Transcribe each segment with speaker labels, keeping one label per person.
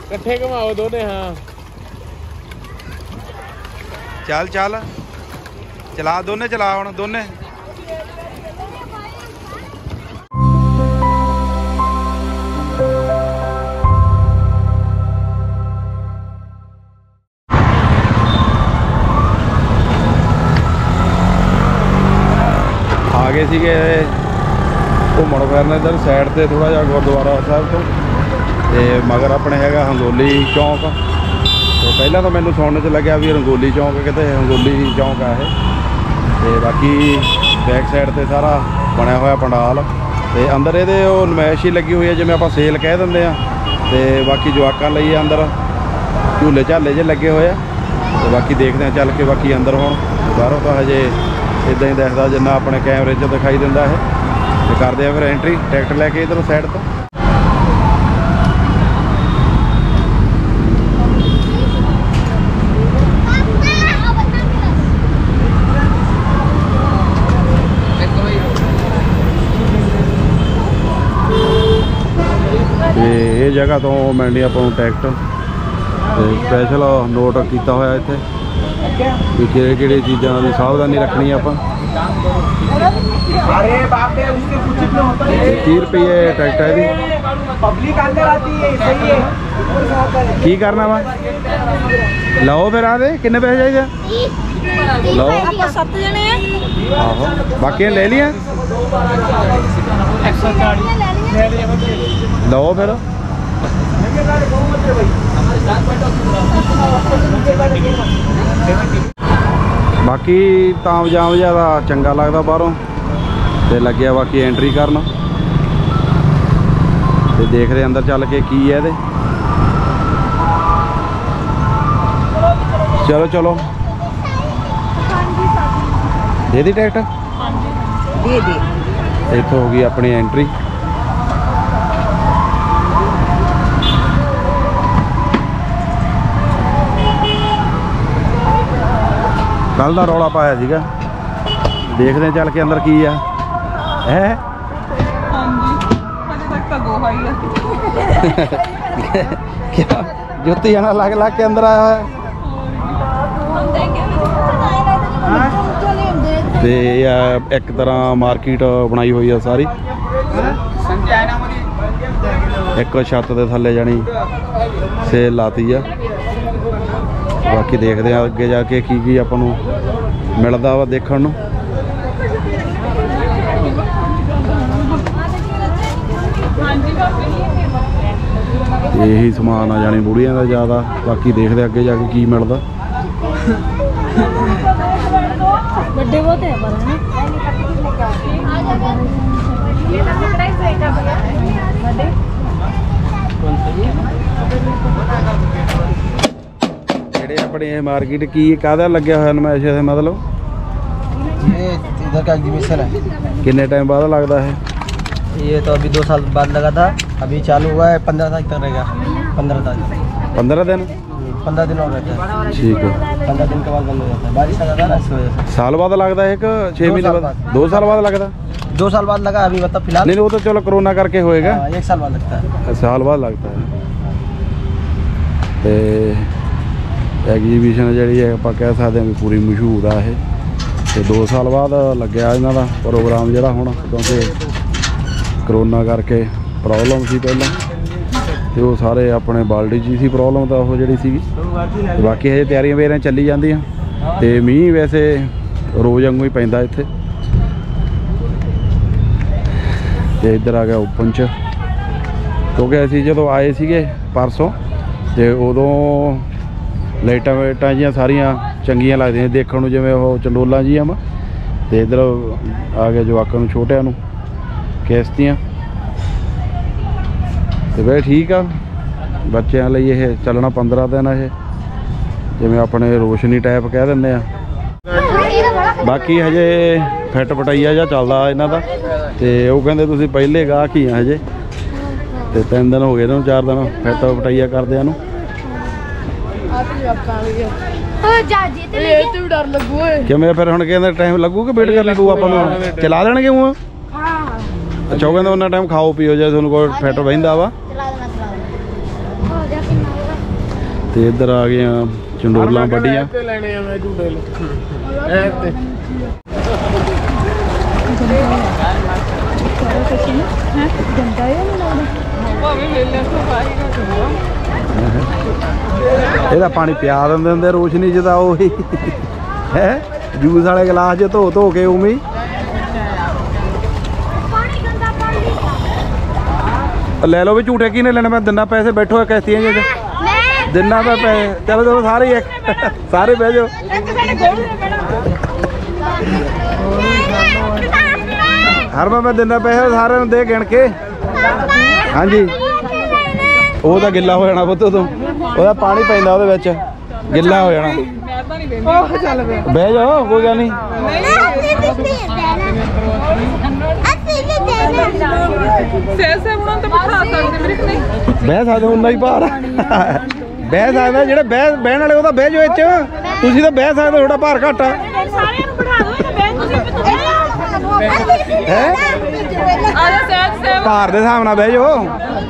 Speaker 1: इकट्ठे घुमाओ दोने। हाँ
Speaker 2: चल चल चला दोने, चला हुण दोने। आ गए सीगे घूमण फिरन इधर साइड से थोड़ा जिहा गुरुद्वारा साहब तो मगर अपने हैगा हंगोली चौंक। तो पहला तो मैनू सुनने च लग्या भी रंगोली चौंक किते हंगोली चौंक है ये। बाकी बैक साइड से सारा बनया होया पंडाल ते अंदर ये नमैश ही लगी हुई है जिवें आपां सेल कह दिंदे आ। ते बाकी जवाकां लई अंदर झूले झाले जे लगे हुए आ। ते बाकी देखते हैं चल के बाकी अंदर हुण बाहरों तो हजे इदा ही दिखता जिन्ना अपने कैमरे च दिखाई दिंदा है। तो करते हैं फिर एंट्री टिकट लैके इधर साइड तो। ये जगह तो मिलनी अपन टिकट स्पैशल नोट किया होया इत्थे भी किहड़ी चीज़ों की सावधानी रखनी आप। 30 रुपये टिकट है की करना वा लो फिर आ दे किन्ने पैसे चाहिए लो। आहो बाकी ले लिया लो फिर। बाकी ताम जाम ज़्यादा चंगा लगता बाहरों तो लग्या बाकी एंट्री करना तो देखते अंदर चल के की है दे। चलो चलो दे दी टिकट दे दी। इत्थों होगी अपनी एंट्री। कल का रौला पाया सीगा देखते हैं चल के अंदर की है क्या जुत्ती जाना लग लग के अंदर आया है। एक तरह मार्केट बनाई हुई है सारी एक छत के थले जानी सेल लाती है। बाकी देखते हैं अगे जाके की अपन मिलता वा देखण नूं। यही समान आ जानी बुढ़िया का ज़्यादा। बाकी देखते अगे जाके की मिलता। अपने मार्केट की काहदा लग्या होया नमैश है मतलब
Speaker 3: ये इधर का एग्जीबिशन है।
Speaker 2: कितने टाइम बाद लगता है
Speaker 3: ये? तो अभी 2 साल बाद लगा था, अभी चालू हुआ है 15 तारीख तक रहेगा। 15 तारीख
Speaker 2: 15 दिन
Speaker 3: 15 दिन और रहता है।
Speaker 2: ठीक है
Speaker 3: 15 दिन के बाद बंद हो जाता है। बारिश आ जाता है ना इस वजह से।
Speaker 2: साल बाद लगता है कि 6 महीने बाद? 2 साल बाद लगता?
Speaker 3: 2 साल बाद लगा अभी मतलब फिलहाल।
Speaker 2: नहीं वो तो चलो कोरोना करके होएगा।
Speaker 3: 1 साल बाद लगता है।
Speaker 2: साल बाद लगता है। तो एग्जीबिशन जी है आप कह सकते हैं भी पूरी मशहूर है। तो 2 साल बाद लग्या इन्हों का प्रोग्राम जोड़ा होना क्योंकि करोना करके प्रॉब्लम सी पहला तो वो सारे अपने बाल्डी जी सी प्रॉब्लम तो वो जी सी। बाकी हजे तैयारियां वेरियां चली जांदियां ते मीह वैसे रोज़ वांगू ही पैंदा इत्थे। ते इधर आ गया ओपन च क्योंकि असीं जदों आए सीगे परसों ते उदों लाइटां वाइटां जियां सारियां चंगियां लगदियां देखण नूं जिवें ओह चंडोलां जिहां वा। ते इधर आ गए जवाकां नूं छोटियां नूं किश्तियां ते बे ठीक आ बच्चों लई ये चलना 15 दिन ये जिवें अपने रोशनी टाइप कह दिंदे आ। बाकी हजे फिट पटाइया जा चलदा इन्हां दा ते ओह कहंदे तुसीं पहले गाहक ही आ हजे ते 3 दिन हो गए इन्हां नूं 4 दिन फिट पटाइया करदिआं नूं। किवें फिर हुण कहंदे टाइम लगू कि वेट करनी पऊ आपां नूं चला लेणगे हूँ। अच्छा वो कहंदे उन्ना टाइम खाओ पिओ जे तुहानूं कोई फिट बहिंदा वा। ਤੇ ਇੱਧਰ ਆ ਗਈਆਂ ਚੰਡੋਲਾਂ ਵੱਡੀਆਂ। ਇਹਦਾ ਪਾਣੀ ਪਿਆ ਦਿੰਦੇ ਹੁੰਦੇ ਰੋਸ਼ਨੀ 'ਚ ਤਾਂ ਉਹੀ ਹੈ ਜੂਸ ਵਾਲੇ ਗਲਾਸ 'ਚ ਧੋ ਧੋ ਕੇ ਉਵੇਂ ਹੀ। ਲੈ ਲਓ ਵੀ ਝੂਠੇ ਕਿਹਨੇ ਲੈਣੇ, ਮੈਂ ਦਿਨਾ ਪੈਸੇ, ਬੈਠੋ ਕਿਸ਼ਤੀਆਂ 'ਚ ਦਿਨਾ ਤਾਂ ਪੈਸੇ। ਚਲੋ ਚਲੋ ਸਾਰੇ ਇੱਕ ਸਾਰੇ ਬਹਿ ਜਾਓ। ਹਰ ਮੈਂ ਦਿਨਾ ਪੈਸੇ ਸਾਰਿਆਂ ਨੂੰ ਦੇ ਗਿਣ ਕੇ। ਹਾਂਜੀ ਉਹ ਤਾਂ ਗਿੱਲਾ ਹੋ ਜਾਣਾ ਪੁੱਤ, ਉਦੋਂ ਉਹਦਾ ਪਾਣੀ ਪੈਂਦਾ ਉਹਦੇ ਵਿੱਚ, ਗਿੱਲਾ ਹੋ ਜਾਣਾ। ਬਹਿ ਜਾਓ ਕੋਈ ਗੱਲ ਨਹੀਂ। ਬਹਿ ਸਕਦੇ ਉਨਾ ਹੀ ਭਾਰ ਬਹਿ ਸਕਦਾ, ਜਿਹੜੇ ਬਹਿਣ ਵਾਲੇ ਉਹ ਤਾਂ ਬਹਿ ਜਾਓ ਇਹ 'ਚ, ਤੁਸੀਂ ਤਾਂ ਬਹਿ ਸਕਦੇ, ਤੁਹਾਡਾ ਭਾਰ ਘੱਟ ਆ। ਹੈ ਭਾਰ ਦੇ ਹਿਸਾਬ ਨਾਲ ਬਹਿ ਜਾਓ।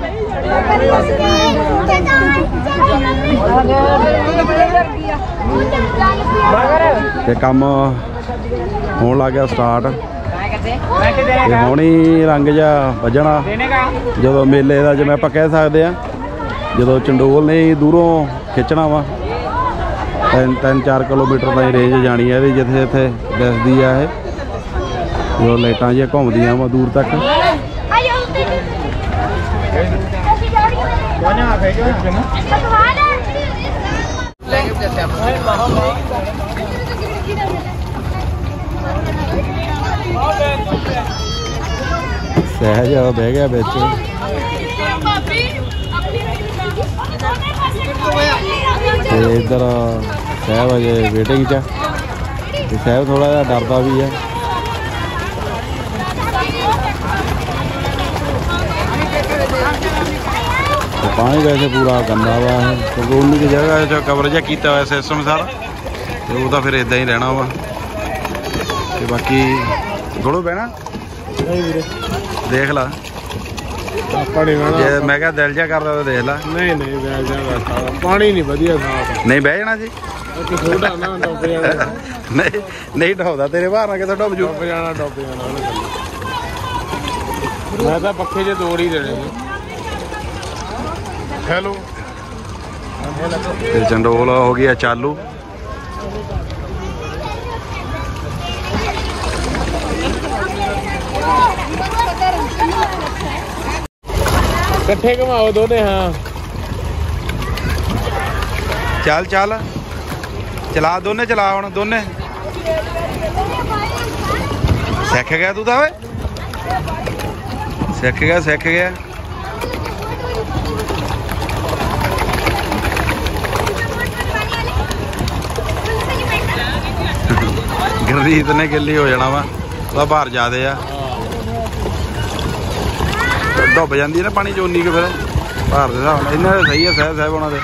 Speaker 2: ਤੇ ਕੰਮ ਹੋਣ ਲੱਗ ਗਿਆ ਸਟਾਰਟ, ਤੇ ਹੁਣ ਹੀ ਰੰਗ ਜਿਹਾ ਵੱਜਣਾ ਜਦੋਂ ਮੇਲੇ ਦਾ, ਜਿਵੇਂ ਆਪਾਂ ਕਹਿ ਸਕਦੇ ਹਾਂ, ਜਦੋਂ ਚੰਡੋਲ ਨੇ ਦੂਰੋਂ ਖਿੱਚਣਾ ਵਾ। 3-4 ਕਿਲੋਮੀਟਰ ਤਾਈਂ ਰੇਂਜ ਜਾਣੀ ਹੈ ਇਹਦੀ, ਜਿੱਥੇ ਜਿੱਥੇ ਦਿਸਦੀ ਆ ਇਹ, ਜਦੋਂ ਲਾਈਟਾਂ ਜਿਹੀਆਂ ਘੁੰਮਦੀਆਂ ਵਾ ਦੂਰ ਤੱਕ। ਸਹਿਜ ਬਹਿ ਗਿਆ ਵਿੱਚ, ਤੇ ਇੱਧਰ ਸਾਹਿਬ ਅਜੇ ਵੇਟਿੰਗ 'ਚ, ਤੇ ਸਾਹਿਬ ਥੋੜਾ ਜਿਹਾ ਡਰਦਾ ਵੀ ਹੈ। पानी वैसे पूरा गंदा वा है क्योंकि उन्नी की जगह जो कवर जा किया हुआ सिस्टम सारा, तो वो तो फिर इदा ही रहना वा। तो बाकी थोड़ा बहना देख ला, मैं क्या दिल जा कर रहा देख ला। नहीं पानी नहीं वधिया नहीं बह जाना जी, नहीं डुबदा तेरे बाहर ना कितों डुब जू जाना, डुब जाना। मैं तो पक्खे च तोड़ ही देने। हेलो ते चंडोल हो गया चालू। कट्ठे घुमाओ दोने। हाँ चल चल चला दोने, चला हुण दोने। सीख गया तू तो, सीख गया सीख गया। गिररीत ने गिली हो जाना वा, तो भार ज्यादा आ, डुब जाती है ना पानी चोनी के, फिर भार के हिसाब इन्हों ने सही है। साहब साहब उन्होंने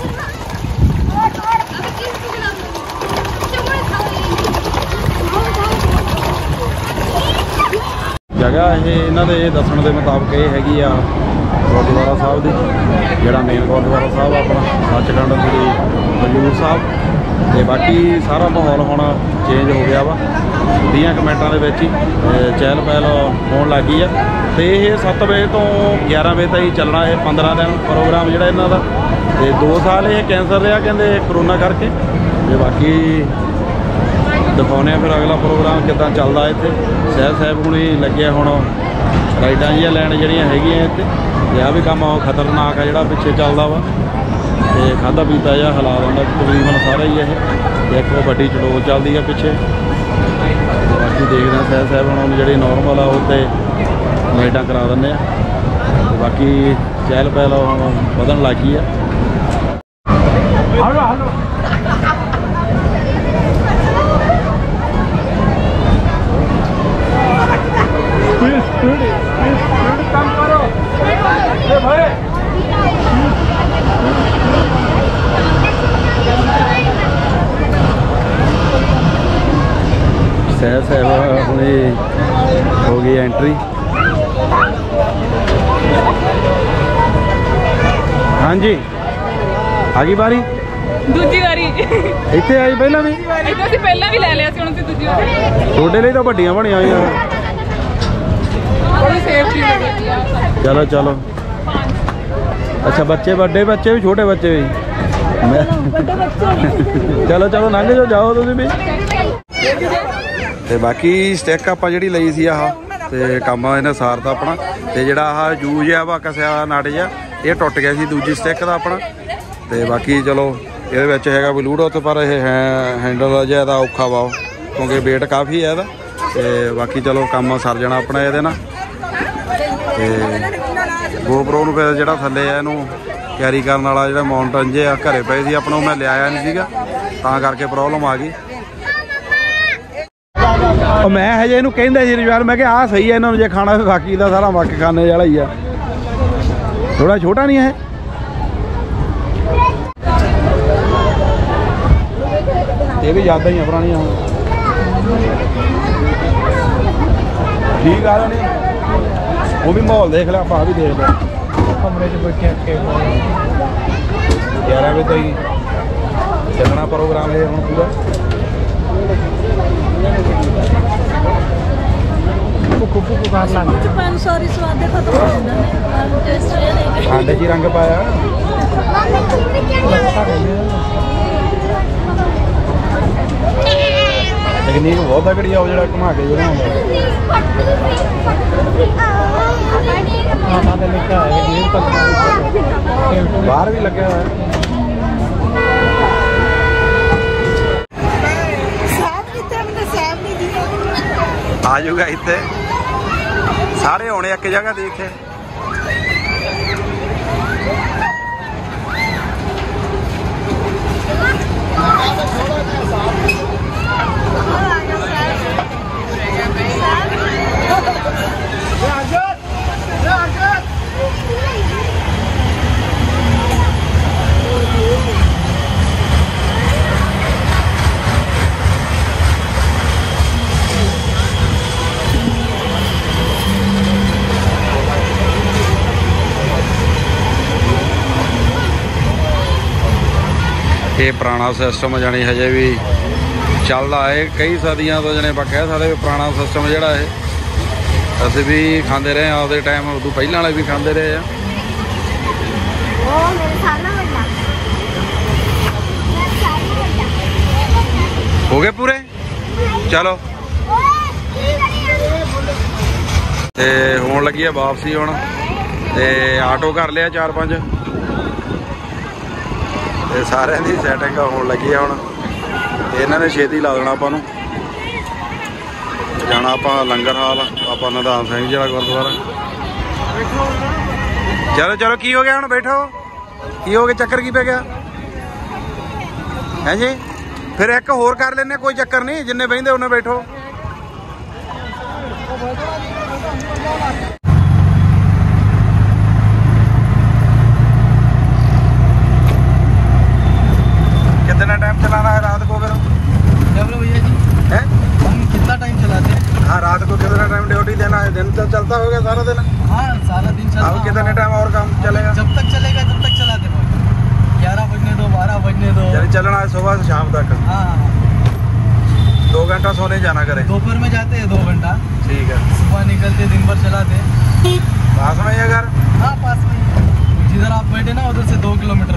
Speaker 2: जगह ये इन्हों के दसन के मुताबिक ये हैगी आ गुरुद्वारा साहब की, जोड़ा मेन गुरुद्वारा साहब अपना सचखंड श्री हजूर साहब। तो बाकी सारा माहौल हुण चेंज हो गया वा, 20 मिनटां दे विच ही चहल पहल होण लग गई है। तो ये 7 बजे तो 11 बजे तक ही चलना है 15 दिन प्रोग्राम जोड़ा इन्हों का। तो 2 साल ये कैंसल रहा कहते करोना करके। तो बाकी दिखाने फिर अगला प्रोग्राम कितना चलता है। इतने सहज साहब हुण ही लगे हुण राइडां जिहियां लैण जिहड़ियां हैगियां इत्थे, यह भी काम खतरनाक है जोड़ा पिछे चलता वा। तो खादा पीता जहा हिला दिंदा तकरीबन सारा ही है। एक वड्डी चंडोल चलती है पिछे। बाकी देखते हैं सहज साहब हम जी नॉर्मल आ उत्ते लाइटां करा दें। बाकी चहल पहल बदन लग गई है। सहज साहब हुणे हो गई एंट्री। हाँ जी ਆ ਗਈ ਵਾਰੀ
Speaker 1: ਦੂਜੀ ਵਾਰੀ
Speaker 2: ਇੱਥੇ ਆਈ ਪਹਿਲਾਂ ਵੀ
Speaker 1: ਇੱਥੇ ਅਸੀਂ ਪਹਿਲਾਂ ਵੀ ਲੈ ਲਿਆ ਸੀ, ਹੁਣ ਅਸੀਂ ਦੂਜੀ ਵਾਰੀ
Speaker 2: ਤੁਹਾਡੇ ਲਈ ਤਾਂ ਵੱਡੀਆਂ ਬਣੀਆਂ ਹੋਈਆਂ
Speaker 1: ਥੋੜੀ ਸੇਫਟੀ ਹੋ ਗਈ ਆ।
Speaker 2: ਚਲੋ ਚਲੋ ਅੱਛਾ ਬੱਚੇ ਵੱਡੇ ਬੱਚੇ ਵੀ ਛੋਟੇ ਬੱਚੇ ਵੀ ਚਲੋ ਚਲੋ ਲੰਘ ਜਾਓ ਜਾਓ ਤੁਸੀਂ ਵੀ ਤੇ ਬਾਕੀ ਸਟਿਕ ਆਪਾਂ ਜਿਹੜੀ ਲਈ ਸੀ ਆਹ ਤੇ ਕੰਮ ਇਹਨੇ ਸਾਰਤਾ ਆਪਣਾ ਤੇ ਜਿਹੜਾ ਆਹ ਜੂਜ ਆ ਵਾ ਕਸਿਆ ਨਾਟ ਜਿਹਾ ਇਹ ਟੁੱਟ ਗਿਆ ਸੀ ਦੂਜੀ ਸਟਿਕ ਦਾ ਆਪਣਾ ਤੇ ਬਾਕੀ ਚਲੋ ਇਹਦੇ ਵਿੱਚ ਹੈਗਾ ਬਲੂਟੁੱਥ ਪਰ ਇਹ ਹੈਂਡਲ ਜਿਹਾ ਇਹਦਾ ਔਖਾ ਵਾ ਕਿਉਂਕਿ ਵੇਟ ਕਾਫੀ ਹੈ ਇਹਦਾ ਤੇ ਬਾਕੀ ਚਲੋ ਕੰਮ ਸਰ ਜਾਣਾ ਆਪਣਾ ਇਹਦੇ ਨਾਲ ਤੇ GoPro ਨੂੰ ਫਿਰ ਜਿਹੜਾ ਥੱਲੇ ਆ ਇਹਨੂੰ ਕੈਰੀ ਕਰਨ ਵਾਲਾ ਜਿਹੜਾ ਮਾਊਂਟਨ ਜੇ ਆ ਘਰੇ ਪਏ ਸੀ ਆਪਣਾ ਉਹ ਮੈਂ ਲਿਆਇਆ ਨਹੀਂ ਸੀਗਾ ਤਾਂ ਕਰਕੇ ਪ੍ਰੋਬਲਮ ਆ ਗਈ ਉਹ ਮੈਂ ਹਜੇ ਇਹਨੂੰ ਕਹਿੰਦਾ ਸੀ ਰਜਵਾਰ ਮੈਂ ਕਿਹਾ ਆਹ ਸਹੀ ਹੈ ਇਹਨਾਂ ਨੂੰ ਜੇ ਖਾਣਾ ਫਿਰ ਬਾਕੀ ਦਾ ਸਾਰਾ ਮੱਕ ਖਾਣੇ ਵਾਲਾ ਹੀ ਆ ਥੋੜਾ ਛੋਟਾ ਨਹੀਂ ਹੈ ਇਹ ਵੀ ਯਾਦਾਂ ਹੀ ਆ ਪੁਰਾਣੀਆਂ ਠੀਕ ਆ ਨੇ ਉਹ ਵੀ ਮਾਹੌਲ ਦੇਖ ਲਿਆ ਆਪਾਂ ਵੀ ਦੇਖ ਲਿਆ ਕਮਰੇ 'ਚ ਬੈਠੇ ਅੱਕੇ 11 ਵਜੇ ਤਾਈਂ ਚੱਲਣਾ ਪ੍ਰੋਗਰਾਮ ਇਹ ਹੁਣ ਪੂਰਾ
Speaker 4: ਸੌਰੀ ਸਵਾਦ ਖਤਮ ਹੋ ਜਾਂਦਾ ਟੇਸਟ
Speaker 2: ਆਂਡੇ 'ਚ ਰੰਗ ਪਾਇਆ ਤਕਨੀਕ ਬਹੁਤ ਤਕੜੀ ਆ ਉਹ ਜਿਹੜਾ ਘੁਮਾ ਕੇ ਜਿਹੜਾ ਬਾਹਰ ਵੀ ਲੱਗਿਆ ਹੋਇਆ ਆ ਜਾਊਗਾ ਇੱਥੇ ਸਾਰੇ ਹੋਣੇ ਇੱਕ ਜਗ੍ਹਾ ਦੇਖੇ ਇਹ ਪੁਰਾਣਾ ਸਿਸਟਮ ਜਾਣੀ ਹਜੇ ਵੀ ਚੱਲਦਾ ਹੈ ਕਈ ਸਦੀਆਂ ਤੋਂ ਜਣੇ ਆਪਾਂ ਕਹਿ ਸਕਦੇ ਵੀ ਪੁਰਾਣਾ ਸਿਸਟਮ ਜਿਹੜਾ ਇਹ ਅਸੀਂ ਵੀ ਖਾਂਦੇ ਰਹੇ ਆ ਉਹਦੇ ਟਾਈਮ ਉਦੋਂ ਪਹਿਲਾਂ ਵਾਲੇ ਵੀ ਖਾਂਦੇ ਰਹੇ ਆ ਹੋ ਗਏ ਪੂਰੇ ਚਲੋ ਤੇ ਹੋਣ ਲੱਗੀ ਆ ਵਾਪਸੀ ਹੁਣ ਤੇ ਆਟੋ ਕਰ ਲਿਆ 4-5 ਤੇ ਸਾਰਿਆਂ ਦੀ ਸੈਟਿੰਗ ਹੋਣ ਲੱਗੀ ਆ ਹੁਣ ਤੇ ਇਹਨਾਂ ਨੇ ਛੇਤੀ ਲਾ ਦੇਣਾ ਆਪਾਂ ਨੂੰ ਜਾਣਾ ਆਪਾਂ ਲੰਗਰ ਹਾਲ ਆਪਾਂ ਨਿਧਾਨ ਸਿੰਘ ਜਿਹੜਾ ਗੁਰਦੁਆਰਾ ਚਲੋ ਚਲੋ ਕੀ ਹੋ ਗਿਆ ਹੁਣ ਬੈਠੋ ਕੀ ਹੋ ਗਿਆ ਚੱਕਰ ਕੀ ਪੈ ਗਿਆ ਹੈ ਜੀ ਫਿਰ ਇੱਕ ਹੋਰ ਕਰ ਲੈਣੇ ਕੋਈ ਚੱਕਰ ਨਹੀਂ ਜਿੰਨੇ ਬਹਿੰਦੇ ਉਹਨੇ ਬੈਠੋ कितना टाइम चलाना है रात को फिर
Speaker 3: भैया जी
Speaker 2: है
Speaker 3: हम कितना टाइम चलाते हैं
Speaker 2: हाँ रात को कितना टाइम ड्यूटी देना है दिन तो चलता होगा सारा दिन
Speaker 3: हाँ सारा दिन चलता
Speaker 2: अब कितने टाइम और काम चलेगा
Speaker 3: जब तक चलेगा तब तक चलाते हैं 11 बजने दो 12 बजने दो
Speaker 2: यानी चलना है सुबह से शाम तक
Speaker 3: हाँ
Speaker 2: 2 घंटा सोने जाना करे
Speaker 3: दोपहर में जाते हैं 2 घंटा
Speaker 2: ठीक है
Speaker 3: सुबह निकलते दिन भर चलाते हैं
Speaker 2: पास में ही है घर
Speaker 3: हाँ पास में जिधर आप बैठे ना उधर से 2 किलोमीटर